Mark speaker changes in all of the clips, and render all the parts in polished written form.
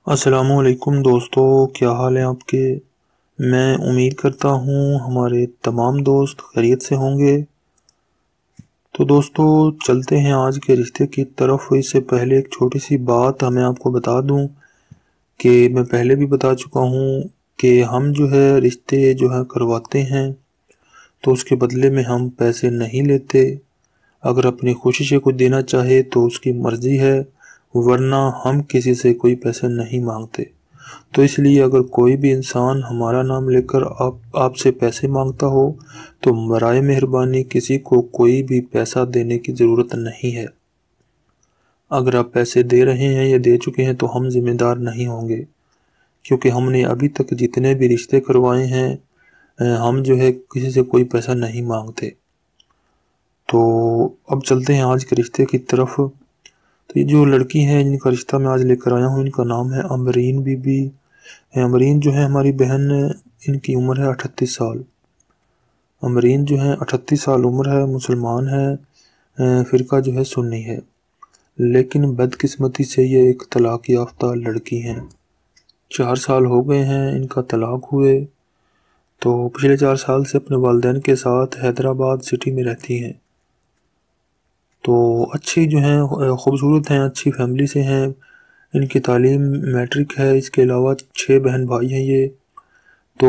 Speaker 1: السلام علیکم دوستو، کیا حال ہے آپ کے؟ میں امید کرتا ہوں ہمارے تمام دوست خیریت سے ہوں گے۔ تو دوستو چلتے ہیں آج کے رشتے کی طرف۔ اس سے پہلے ایک چھوٹی سی بات ہمیں آپ کو بتا دوں کہ میں پہلے بھی بتا چکا ہوں کہ ہم جو ہے رشتے جو ہے کرواتے ہیں تو اس کے بدلے میں ہم پیسے نہیں لیتے۔ اگر اپنی خوشی سے کچھ دینا چاہے تو اس کی مرضی ہے، ورنہ ہم کسی سے کوئی پیسے نہیں مانگتے۔ تو اس لیے اگر کوئی بھی انسان ہمارا نام لے کر آپ سے پیسے مانگتا ہو تو برائے مہربانی کسی کو کوئی بھی پیسہ دینے کی ضرورت نہیں ہے۔ اگر آپ پیسے دے رہے ہیں یا دے چکے ہیں تو ہم ذمہ دار نہیں ہوں گے، کیونکہ ہم نے ابھی تک جتنے بھی رشتے کروائے ہیں ہم جو ہے کسی سے کوئی پیسہ نہیں مانگتے۔ تو اب چلتے ہیں آج کے رشتے کی طرف۔ تو یہ جو لڑکی ہے جن کا رشتہ میں آج لے کر آیا ہوں، ان کا نام ہے امبرین بی بی۔ امبرین جو ہے ہماری بہن، ان کی عمر ہے 38 سال۔ امبرین جو ہے 38 سال عمر ہے، مسلمان ہے، فرقہ جو ہے سنی ہے، لیکن بدقسمتی سے یہ ایک طلاق یافتہ لڑکی ہیں۔ 4 سال ہو گئے ہیں ان کا طلاق ہوئے، تو پچھلے 4 سال سے اپنے والدین کے ساتھ حیدرآباد سٹی میں رہتی ہیں۔ تو اچھی جو ہیں، خوبصورت ہیں، اچھی فیملی سے ہیں، ان کی تعلیم میٹرک ہے، اس کے علاوہ 6 بہن بھائی ہیں یہ، تو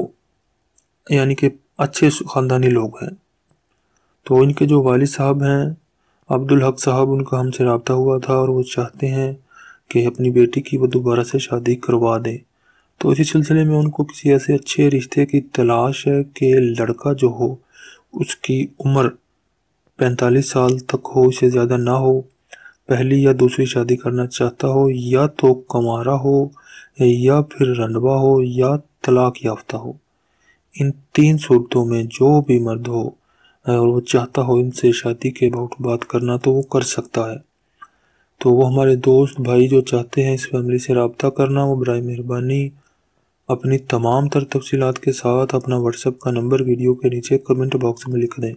Speaker 1: یعنی کہ اچھے خاندانی لوگ ہیں۔ تو ان کے جو والد صاحب ہیں عبدالحق صاحب، ان کا ہم سے رابطہ ہوا تھا اور وہ چاہتے ہیں کہ اپنی بیٹی کی وہ دوبارہ سے شادی کروا دیں۔ تو اسی سلسلے میں ان کو کسی ایسے اچھے رشتے کی تلاش ہے کہ لڑکا جو ہو اس کی عمر 45 سال تک ہو، اس سے زیادہ نہ ہو، پہلی یا دوسری شادی کرنا چاہتا ہو، یا تو کمارا ہو، یا پھر رنڈوا ہو، یا طلاق یافتہ ہو۔ ان 3 صورتوں میں جو بھی مرد ہو اور وہ چاہتا ہو ان سے شادی کے بات کرنا تو وہ کر سکتا ہے۔ تو وہ ہمارے دوست بھائی جو چاہتے ہیں اس فیملی سے رابطہ کرنا، وہ برائے مہربانی اپنی تمام تر تفصیلات کے ساتھ اپنا واٹس ایپ کا نمبر ویڈیو کے نیچے کمنٹ باکس میں لکھ دیں۔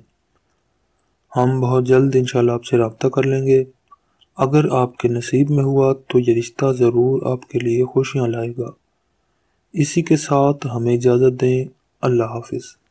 Speaker 1: ہم بہت جلد انشاءاللہ آپ سے رابطہ کر لیں گے۔ اگر آپ کے نصیب میں ہوا تو یہ رشتہ ضرور آپ کے لیے خوشیاں لائے گا۔ اسی کے ساتھ ہمیں اجازت دیں۔ اللہ حافظ۔